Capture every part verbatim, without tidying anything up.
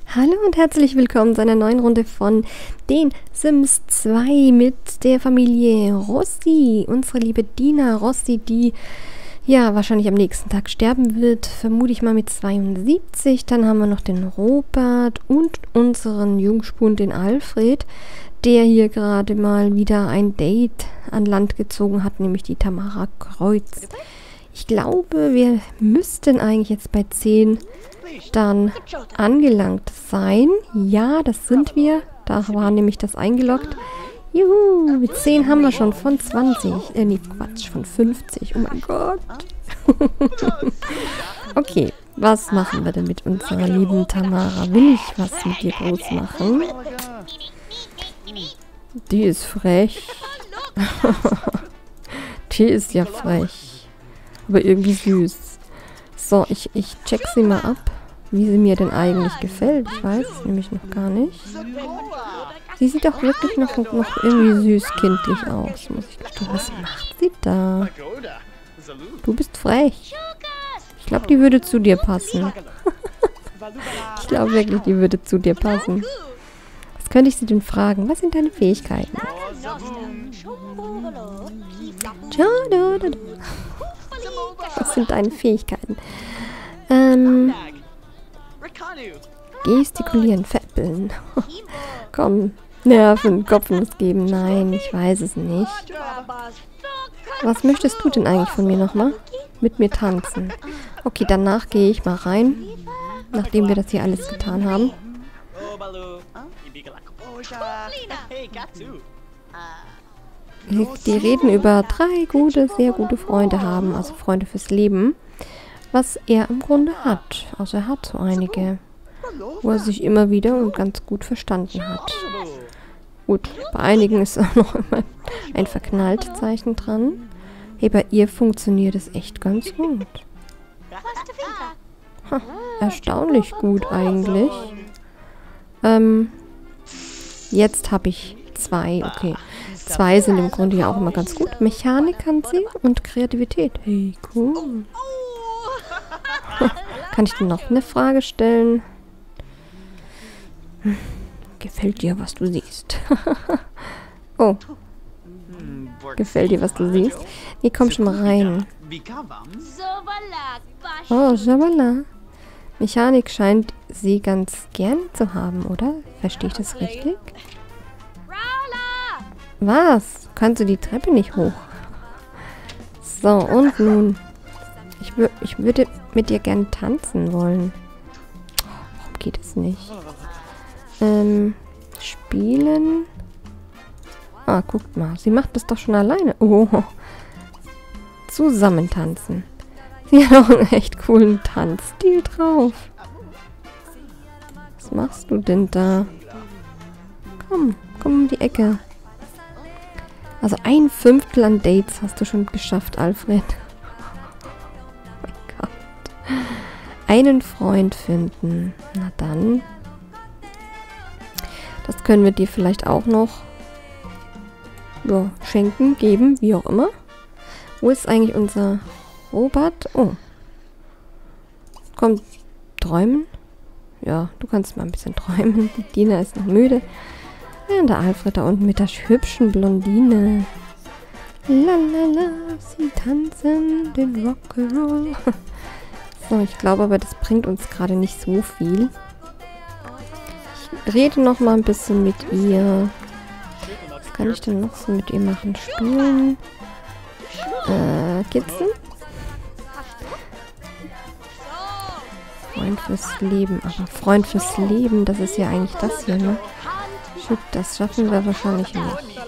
Hallo und herzlich willkommen zu einer neuen Runde von den Sims zwei mit der Familie Rossi. Unsere liebe Dina Rossi, die ja wahrscheinlich am nächsten Tag sterben wird, vermute ich mal mit zweiundsiebzig. Dann haben wir noch den Robert und unseren Jungspund, den Alfred, der hier gerade mal wieder ein Date an Land gezogen hat, nämlich die Tamara Kreuz. Ich glaube, wir müssten eigentlich jetzt bei zehn dann angelangt sein. Ja, das sind wir. Da war nämlich das eingeloggt. Juhu, mit zehn haben wir schon von zwanzig. Äh, nee, Quatsch, von fünfzig. Oh mein Gott. Okay, was machen wir denn mit unserer lieben Tamara? Will ich was mit dir groß machen? Die ist frech. Die ist ja frech. Aber irgendwie süß. So, ich, ich check sie mal ab, wie sie mir denn eigentlich gefällt. Ich weiß es nämlich noch gar nicht. Sie sieht doch wirklich noch, noch irgendwie süß kindlich aus, muss ich gestehen. Was macht sie da? Du bist frech. Ich glaube, die würde zu dir passen. Ich glaube wirklich, die würde zu dir passen. Was könnte ich sie denn fragen? Was sind deine Fähigkeiten? Was sind deine Fähigkeiten? Ähm, gestikulieren, feppeln. Komm, Nerven, Kopfnuss geben. Nein, ich weiß es nicht. Was möchtest du denn eigentlich von mir nochmal? Mit mir tanzen. Okay, danach gehe ich mal rein, nachdem wir das hier alles getan haben. Die reden über drei gute, sehr gute Freunde haben, also Freunde fürs Leben, was er im Grunde hat. Also er hat so einige, wo er sich immer wieder und ganz gut verstanden hat. Gut, bei einigen ist auch noch immer ein Verknallt-Zeichen dran. Hey, bei ihr funktioniert es echt ganz gut. Ha, erstaunlich gut eigentlich. Ähm, jetzt habe ich zwei, okay. Zwei sind im Grunde ja auch immer ganz gut. Mechanik kann sie und Kreativität. Hey, cool. Kann ich dir noch eine Frage stellen? Hm. Gefällt dir, was du siehst? Oh. Gefällt dir, was du siehst? Nee, komm schon mal rein. Oh, Javala. Mechanik scheint sie ganz gern zu haben, oder? Verstehe ich das richtig? Was? Kannst du die Treppe nicht hoch? So, und nun. Ich, wür ich würde mit dir gern tanzen wollen. Warum geht es nicht? Ähm, spielen. Ah, guckt mal. Sie macht das doch schon alleine. Oh. Zusammen tanzen. Sie hat auch einen echt coolen Tanzstil drauf. Was machst du denn da? Komm, komm um die Ecke. Also ein Fünftel an Dates hast du schon geschafft, Alfred. Oh mein Gott. Einen Freund finden. Na dann. Das können wir dir vielleicht auch noch ja, schenken, geben, wie auch immer. Wo ist eigentlich unser Robert? Oh. Komm, träumen. Ja, du kannst mal ein bisschen träumen. Die Dina ist noch müde. Ja, und der Alfred da unten mit der hübschen Blondine. Lalala, sie tanzen den Rock'n'Roll. So, ich glaube aber, das bringt uns gerade nicht so viel. Ich rede noch mal ein bisschen mit ihr. Was kann ich denn noch so mit ihr machen? Spielen. Äh, kitzeln. Freund fürs Leben. Aber Freund fürs Leben, das ist ja eigentlich das hier, ne? Shit, das schaffen wir wahrscheinlich nicht.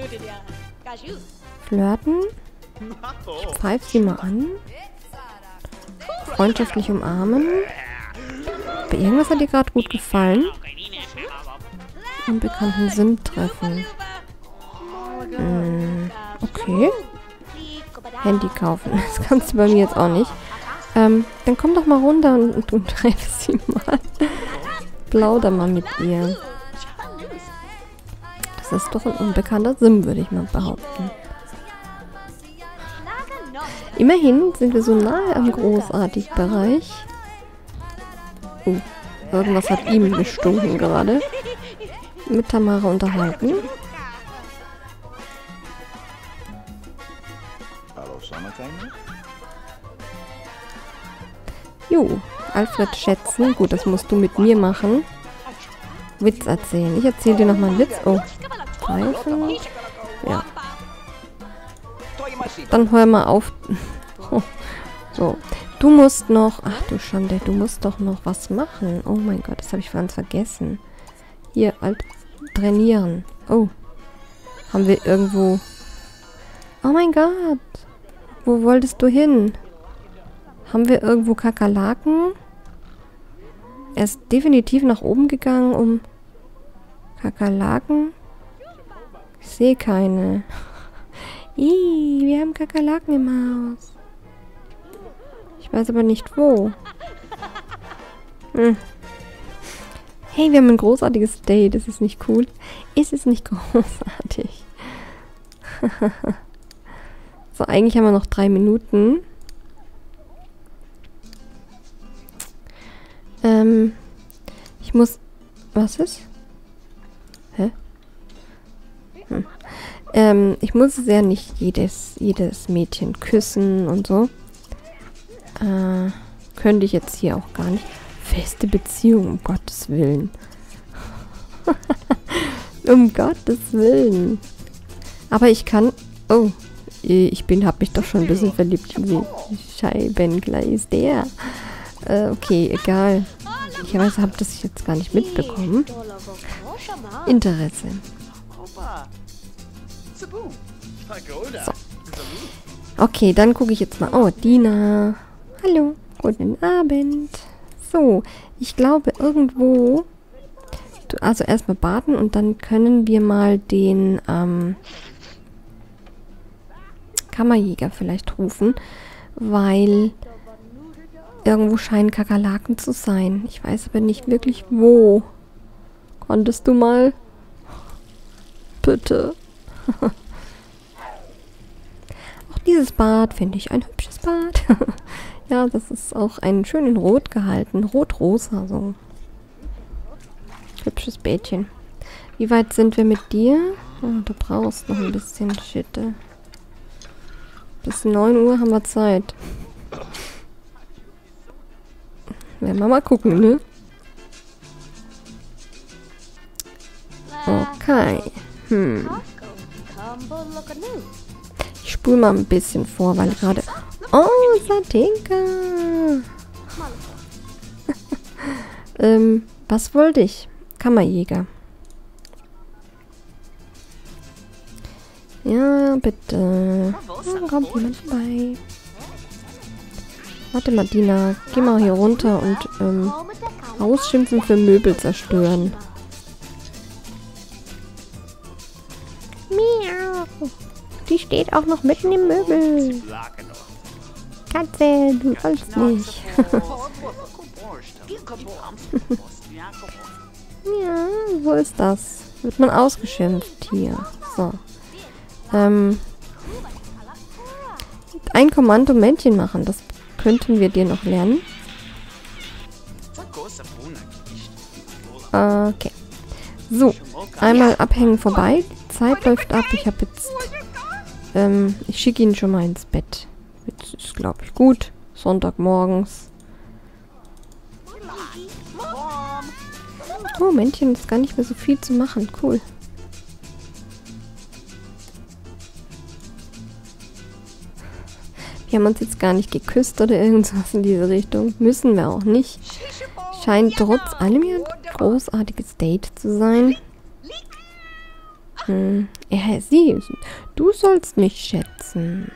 Flirten. Ich pfeife sie mal an. Freundschaftlich umarmen. Bei irgendwas hat ihr gerade gut gefallen. Unbekannten Sim treffen. Hm, okay. Handy kaufen. Das kannst du bei mir jetzt auch nicht. Ähm, dann komm doch mal runter und, und, und treff sie mal. Plauder mal mit ihr. Das ist doch ein unbekannter Sim, würde ich mal behaupten. Immerhin sind wir so nahe am Großartig-Bereich. Oh, Irgendwas hat ihm gestunken gerade. Mit Tamara unterhalten. Jo, Alfred schätzen. Gut, das musst du mit mir machen. Witz erzählen. Ich erzähle dir nochmal einen Witz. Oh, Pfeifen. Ja. Dann hör mal auf. So. Du musst noch... Ach du Schande, du musst doch noch was machen. Oh mein Gott, das habe ich ganz vergessen. Hier, alt trainieren. Oh. Haben wir irgendwo... Oh mein Gott. Wo wolltest du hin? Haben wir irgendwo Kakerlaken? Er ist definitiv nach oben gegangen, um... Kakerlaken? Ich sehe keine. Ih, wir haben Kakerlaken im Haus. Ich weiß aber nicht wo. Hm. Hey, wir haben ein großartiges Date. Ist es nicht cool? Ist es nicht großartig? So, eigentlich haben wir noch drei Minuten. Ähm, ich muss... Was ist? Hä? Hm. Ähm, ich muss ja nicht jedes, jedes Mädchen küssen und so. Äh, könnte ich jetzt hier auch gar nicht. Feste Beziehung, um Gottes Willen. Um Gottes Willen. Aber ich kann... Oh, ich bin, hab mich doch schon ein bisschen verliebt. Wie Scheibengleis der. Äh, okay, egal. Ich weiß, habe das jetzt gar nicht mitbekommen. Interesse. So. Okay, dann gucke ich jetzt mal. Oh, Dina. Hallo. Guten Abend. So, ich glaube irgendwo... Also erstmal baden und dann können wir mal den ähm, Kammerjäger vielleicht rufen, weil irgendwo scheinen Kakerlaken zu sein. Ich weiß aber nicht wirklich wo. Konntest du mal? Bitte. Auch dieses Bad finde ich ein hübsches Bad. Ja, das ist auch ein schön in Rot gehalten. Rot-rosa, so. Hübsches Bädchen. Wie weit sind wir mit dir? Oh, du brauchst noch ein bisschen Shit. Bis neun Uhr haben wir Zeit. Werden wir mal gucken, ne? Okay. Hm. Ich spule mal ein bisschen vor, weil gerade... Oh, Satinka! ähm, was wollte ich? Kammerjäger. Ja, bitte. Da kommt jemand vorbei. Warte mal, Dina. Geh mal hier runter und ähm, ausschimpfen für Möbel zerstören. Miau. Die steht auch noch mitten im Möbel. Katze, du sollst nicht. Ja, so ist das. Wird man ausgeschimpft hier. So. Ähm. Ein Kommando Männchen machen. Das könnten wir dir noch lernen. Okay. So. Einmal abhängen vorbei. Die Zeit läuft ab. Ich habe jetzt... Ähm, ich schicke ihn schon mal ins Bett. Jetzt ist, glaube ich, gut. Sonntagmorgens. Oh, Männchen, ist gar nicht mehr so viel zu machen. Cool. Wir haben uns jetzt gar nicht geküsst oder irgendwas in diese Richtung. Müssen wir auch nicht. Scheint trotz allem ja ein großartiges Date zu sein. Hm. Ja, sie. Du sollst mich schätzen.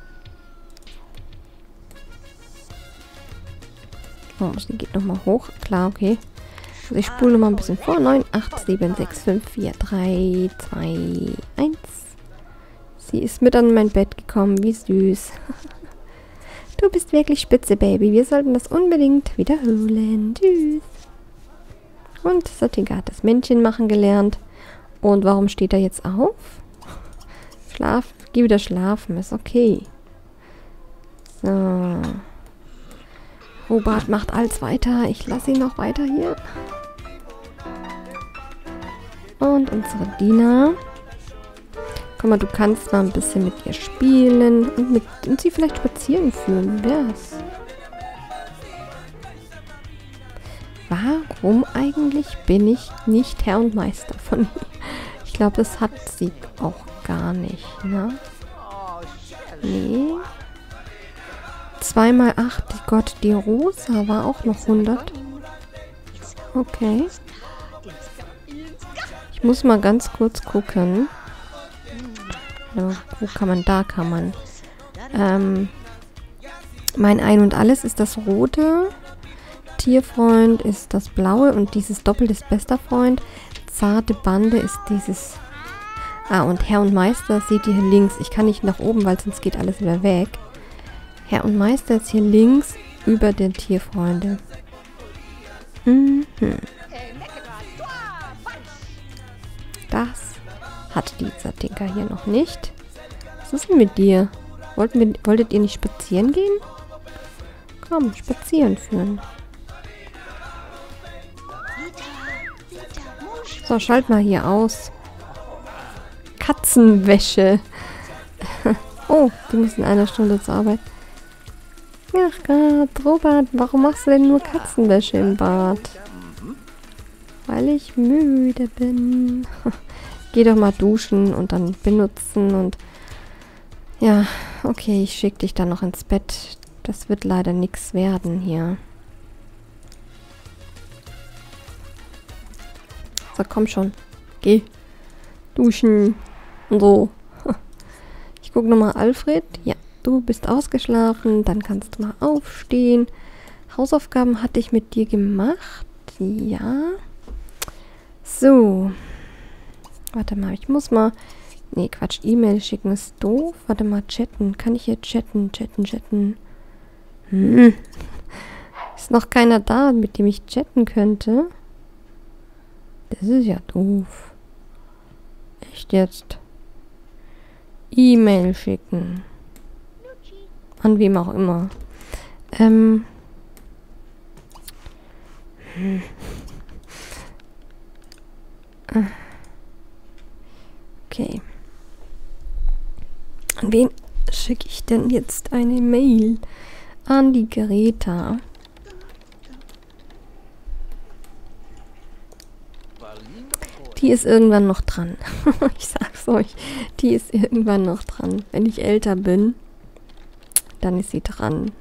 Oh, sie geht nochmal hoch. Klar, okay. Also ich spule nochmal ein bisschen vor. neun, acht, sieben, sechs, fünf, vier, drei, zwei, eins. Sie ist mit an mein Bett gekommen. Wie süß. Du bist wirklich spitze, Baby. Wir sollten das unbedingt wiederholen. Tschüss. Und Satinka hat das Männchen machen gelernt. Und warum steht er jetzt auf? Schlaf. Geh wieder schlafen. Ist okay. So. Robert macht alles weiter. Ich lasse ihn noch weiter hier. Und unsere Dina. Guck mal, du kannst mal ein bisschen mit ihr spielen und, mit, und sie vielleicht spazieren führen. Wie wär's? Warum eigentlich bin ich nicht Herr und Meister von ihr? Ich glaube, das hat sie auch gar nicht, ne? Nee. zwei mal acht, Gott, die Rosa war auch noch hundert. Okay. Ich muss mal ganz kurz gucken. Ja, wo kann man? Da kann man. Ähm, mein Ein und Alles ist das Rote. Tierfreund ist das Blaue. Und dieses Doppel ist bester Freund. Zarte Bande ist dieses... Ah, und Herr und Meister seht ihr hier links. Ich kann nicht nach oben, weil sonst geht alles wieder weg. Herr und Meister ist hier links über den Tierfreunde. Mhm. Das hat dieser Tinker hier noch nicht. Was ist denn mit dir? Wollten wir, wolltet ihr nicht spazieren gehen? Komm, spazieren führen. So, schalt mal hier aus. Katzenwäsche. Oh, die müssen in einer Stunde zur Arbeit. Ach Gott, Robert, warum machst du denn nur Katzenwäsche im Bad? Weil ich müde bin. Geh doch mal duschen und dann benutzen und... Ja, okay, ich schicke dich dann noch ins Bett. Das wird leider nichts werden hier. So, komm schon. Geh. Duschen. Und so. Ich gucke nochmal Alfred. Ja, du bist ausgeschlafen. Dann kannst du mal aufstehen. Hausaufgaben hatte ich mit dir gemacht. Ja. So. Warte mal, ich muss mal... Nee, Quatsch, E-Mail schicken ist doof. Warte mal, chatten. Kann ich hier chatten, chatten, chatten? Hm. Ist noch keiner da, mit dem ich chatten könnte. Das ist ja doof. Echt jetzt? E-Mail schicken. An wem auch immer. Ähm. Hm. Okay. An wen schicke ich denn jetzt eine Mail? An die Greta. Die ist irgendwann noch dran. Ich sag's euch. Die ist irgendwann noch dran. Wenn ich älter bin, dann ist sie dran.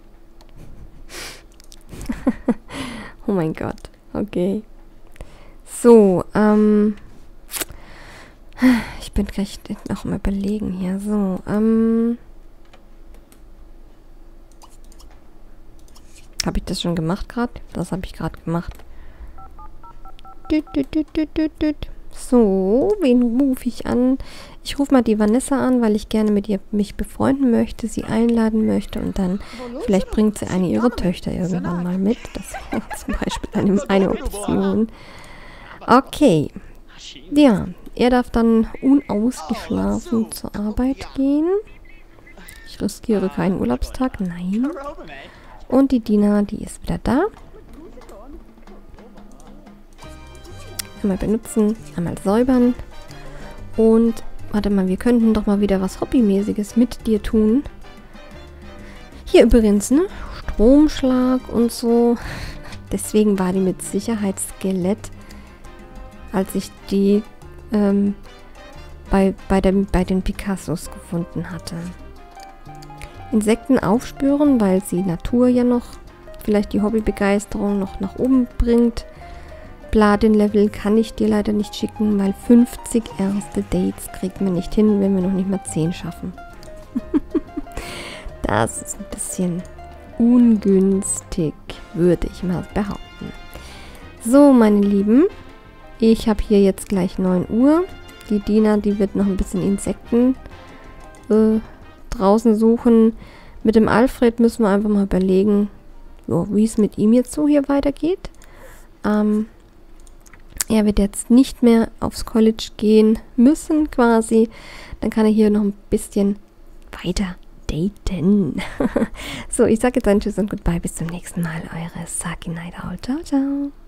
Oh mein Gott. Okay. So, ähm... Ich bin gleich noch mal überlegen hier. So, ähm... Habe ich das schon gemacht gerade? Das habe ich gerade gemacht. So, wen rufe ich an? Ich rufe mal die Vanessa an, weil ich gerne mit ihr mich befreunden möchte, sie einladen möchte und dann vielleicht bringt sie eine ihrer Töchter irgendwann mal mit. Das wäre zum Beispiel eine, eine Option. Okay. Ja, er darf dann unausgeschlafen zur Arbeit gehen. Ich riskiere keinen Urlaubstag. Nein. Und die Dina, die ist wieder da. Einmal benutzen, einmal säubern. Und, warte mal, wir könnten doch mal wieder was Hobbymäßiges mit dir tun. Hier übrigens, ne? Stromschlag und so. Deswegen war die mit Sicherheit Skelett, als ich die ähm, bei, bei, dem, bei den Picassos gefunden hatte. Insekten aufspüren, weil sie Natur ja noch, vielleicht die Hobbybegeisterung noch nach oben bringt. Platin-Level kann ich dir leider nicht schicken, weil fünfzig erste Dates kriegt man nicht hin, wenn wir noch nicht mal zehn schaffen. Das ist ein bisschen ungünstig, würde ich mal behaupten. So, meine Lieben, ich habe hier jetzt gleich neun Uhr. Die Dina, die wird noch ein bisschen Insekten äh, draußen suchen. Mit dem Alfred müssen wir einfach mal überlegen, jo, wie es mit ihm jetzt so hier weitergeht. Ähm, er wird jetzt nicht mehr aufs College gehen müssen quasi. Dann kann er hier noch ein bisschen weiter daten. So, ich sage jetzt ein Tschüss und Goodbye. Bis zum nächsten Mal. Eure Saki Night Owl. Ciao, ciao.